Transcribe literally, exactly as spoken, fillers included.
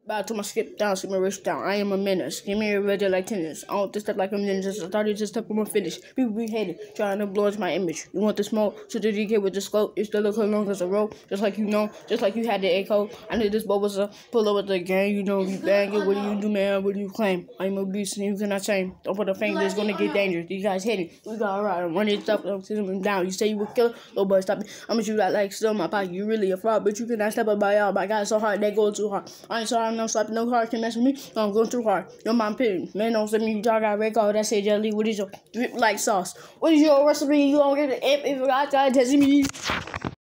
Bow to my skip down, skip my wrist down. I am a menace. Give me a red like tennis. I don't just step like a ninja. I thought you just step on my finish. People be hating, trying to blow my image. You want the smoke? So the D K with the scope. It's still look long as a rope. Just like you know, just like you had the echo. I knew this bubble was a pull up with the gang. You know, you bang it. What do you do, man? What do you claim? I'm a beast and you cannot change. Don't put a finger, it's gonna get dangerous. These guys hitting. We got ride and run it up, sit him down. You say you would kill, oh boy, stop it. I'm gonna shoot that like still in my pocket. You really a fraud, but you cannot step up by y'all. My God, so hard, they go too hard. I ain't sorry, I'm not slapping no hard. Can mess with me? No, I'm going too hard. Your mom pitting. Man, don't send me. You got red card. That say jelly. What is your drip like sauce? What is your recipe? You don't get the app if I try to test me.